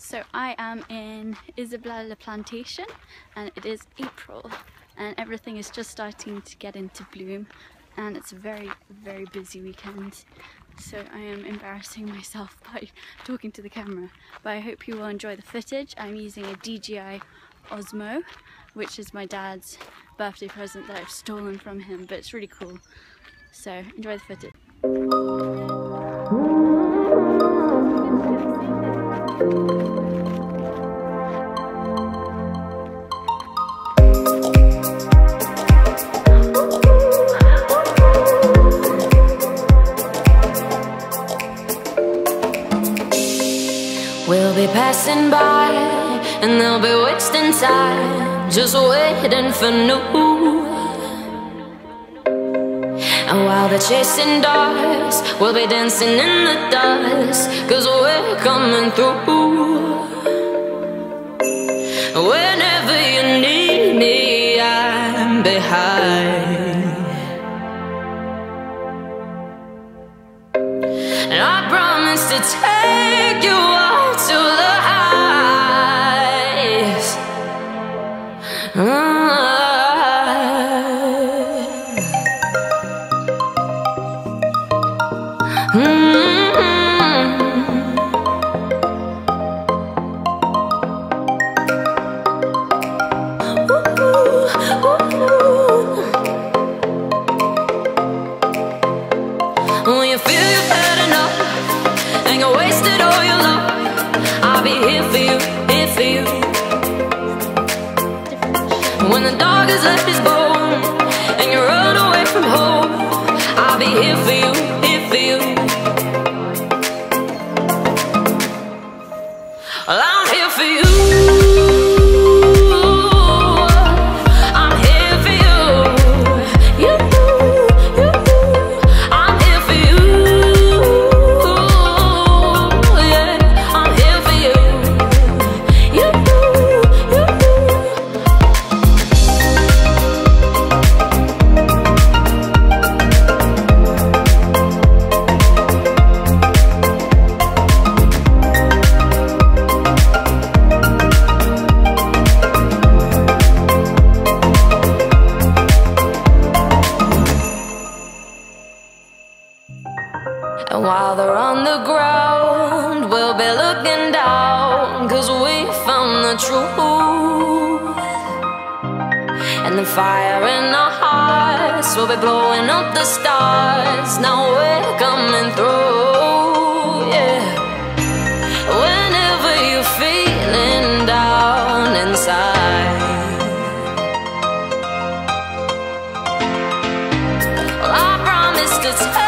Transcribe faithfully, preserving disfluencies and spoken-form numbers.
So I am in Isabella Plantation and it is April and everything is just starting to get into bloom and it's a very very busy weekend, so I am embarrassing myself by talking to the camera, but I hope you will enjoy the footage. I'm using a D J I Osmo, which is my dad's birthday present that I've stolen from him, but it's really cool, so enjoy the footage. We'll be passing by and they'll be wasting time, just waiting for new. And while they're chasing dogs, we'll be dancing in the dust, cause we're coming through. Whenever you need me, I'm behind. And I promise to take you out to the heights. uh, When you feel you've had enough and you wasted all your love, I'll be here for you, here for you. When the dog has left his bone and you run away from home, I'll be here for you, here for you. Well, I'm here for you. And while they're on the ground, we'll be looking down, cause we found the truth. And the fire in our hearts will be blowing up the stars. Now we're coming through, yeah. Whenever you're feeling down inside, well, I promise to tell